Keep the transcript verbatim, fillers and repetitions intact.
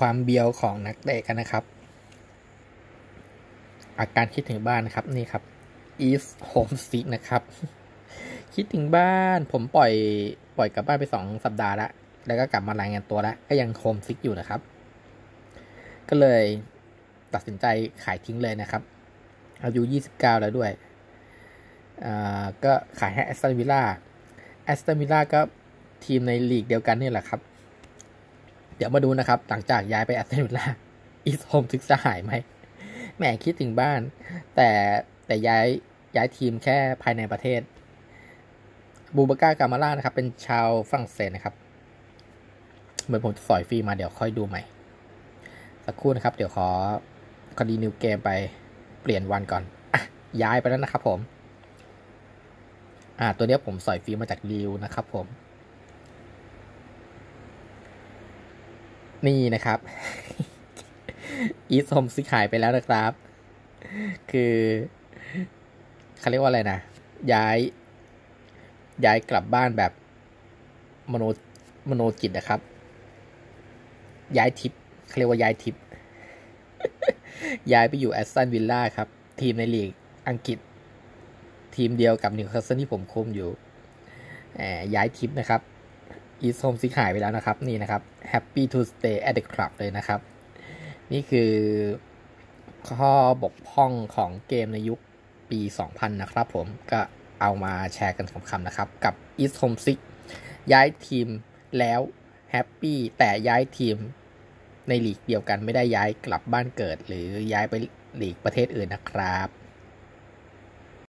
ความเบียวของนักเตะกันนะครับอาการคิดถึงบ้านนะครับนี่ครับ East Homesick นะครับคิดถึงบ้านผมปล่อยปล่อยกลับบ้านไปสองสัปดาห์แล้วแล้วก็กลับมารายงานตัวแล้วก็ยังโฮมซิกอยู่นะครับก็เลยตัดสินใจขายทิ้งเลยนะครับอายุยี่สิบเก้าแล้วด้วยอ่าก็ขายให้แอสตันวิลล่าแอสตันวิลล่าก็ทีมในลีกเดียวกันนี่แหละครับเดี๋ยวมาดูนะครับหลังจากย้ายไปแอสตันวิลล่าอีสโฮมซิกจะหายไหมแหมคิดถึงบ้านแต่แต่ย้ายย้ายทีมแค่ภายในประเทศบูบาก้ากามาล่านะครับเป็นชาวฝรั่งเศสนะครับเหมือนผมสอยฟรีมาเดี๋ยวค่อยดูใหม่สักครู่นะครับเดี๋ยวขอคดีนิวเกมไปเปลี่ยนวันก่อนอ่ะย้ายไปแล้วนะครับผมอ่าตัวนี้ผมสอยฟรีมาจากรีวนะครับผมนี่นะครับอีสโฮมซิกหายไปแล้วนะครับคือเขาเรียกว่าอะไรนะย้ายย้ายกลับบ้านแบบมโนมโนจิตนะครับย้ายทิปเขาเรียกว่าย้ายทิปย้ายไปอยู่แอสตันวิลล่าครับทีมในลีกอังกฤษทีมเดียวกับนิวคาสเซิลที่ผมคุมอยู่ย้ายทิปนะครับอีสโฮมซิกหายไปแล้วนะครับนี่นะครับ Happy to stay at the club เลยนะครับนี่คือข้อบกพร่องของเกมในยุคปี สองพัน นะครับผมก็เอามาแชร์กันคำๆนะครับกับ East Homesick ย้ายทีมแล้วแฮปปี้แต่ย้ายทีมในลีกเดียวกันไม่ได้ย้ายกลับบ้านเกิดหรือย้ายไปลีกประเทศอื่นนะครับ